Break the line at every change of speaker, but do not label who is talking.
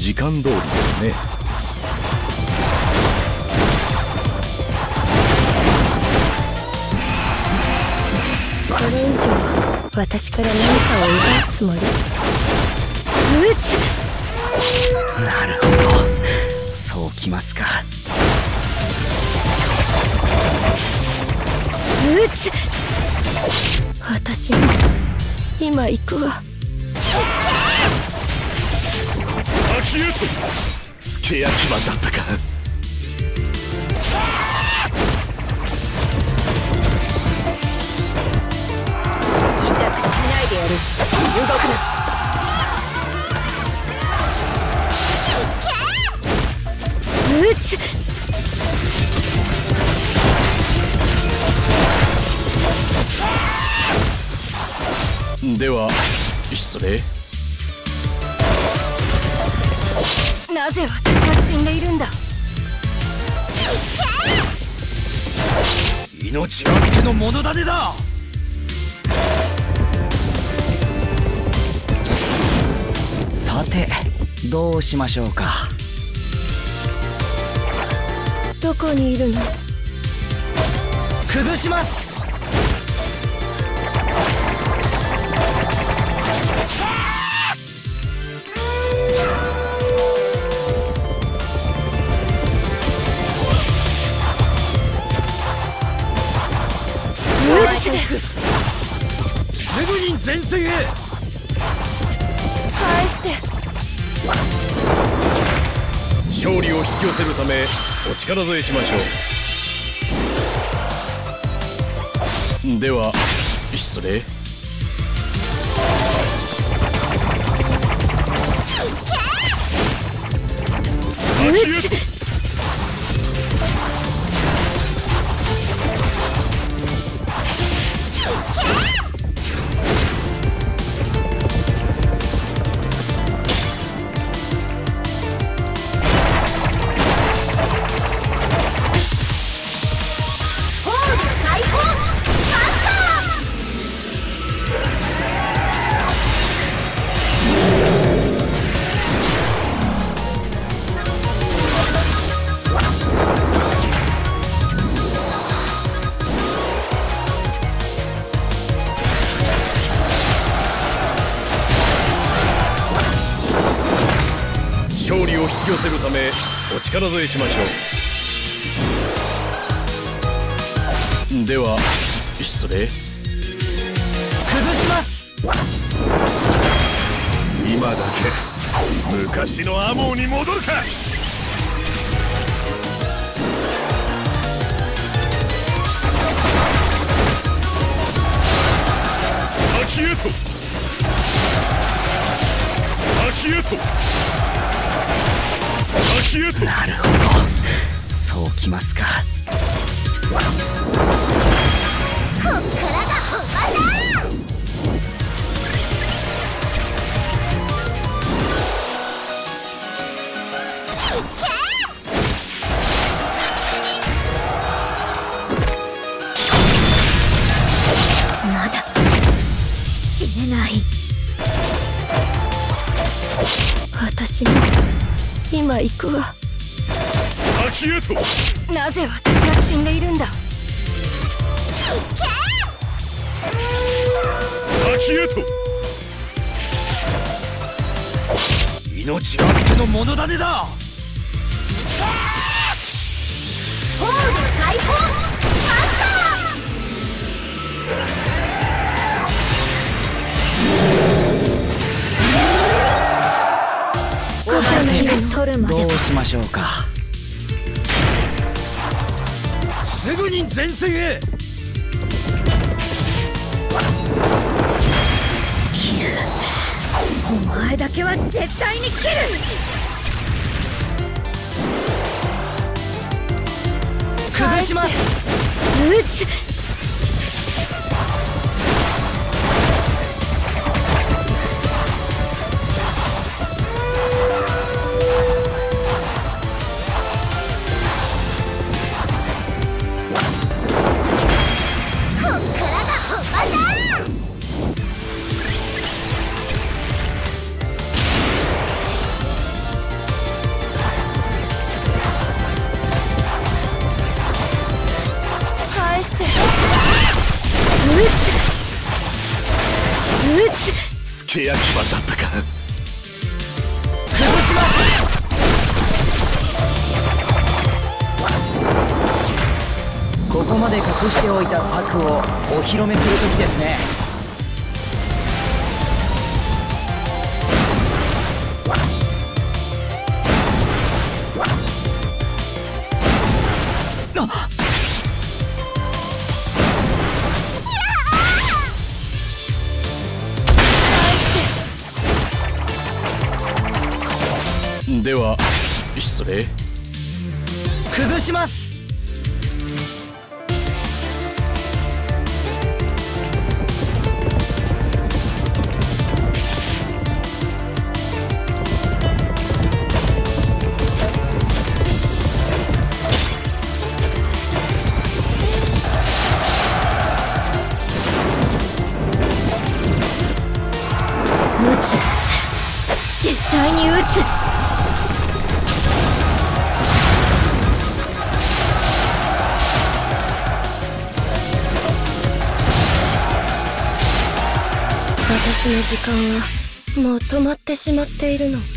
時間通りですね。
これ以上私から何かを奪うつもり？
なるほど、そうきますか。
私も今行くわ。
先へと付け焼き場だったか。
威嚇しないでやる。動くな。
では失礼。
なぜ私は死んでいるんだ。
命あっての物種だ。さてどうしましょうか。
どこにいるの？
崩します。すぐに前線へ。
返して。
勝利を引き寄せるためお力添えしましょう。では失礼。先へと。勝利を引き寄せるためお力添えしましょう。では失礼。
崩します。
今だけ昔のアモーに戻るか。先へと先へと先へと。
なるほど、そうきますか。
こっからが本番だ。まだ死ねない。私も今行くわ。
先へと。
なぜ私は死んでいるんだ。
先へと。
命あっての物種だ。
ホール解放。
どうしましょうか。すぐに前線へ。
切る。お前だけは絶対に切る。
崩します。
焼き場だったか。
崩します。ここまで隠しておいた策をお披露目する時ですね。
では失礼。
崩します。
絶対に撃つ。私の時間はもう止まってしまっているの。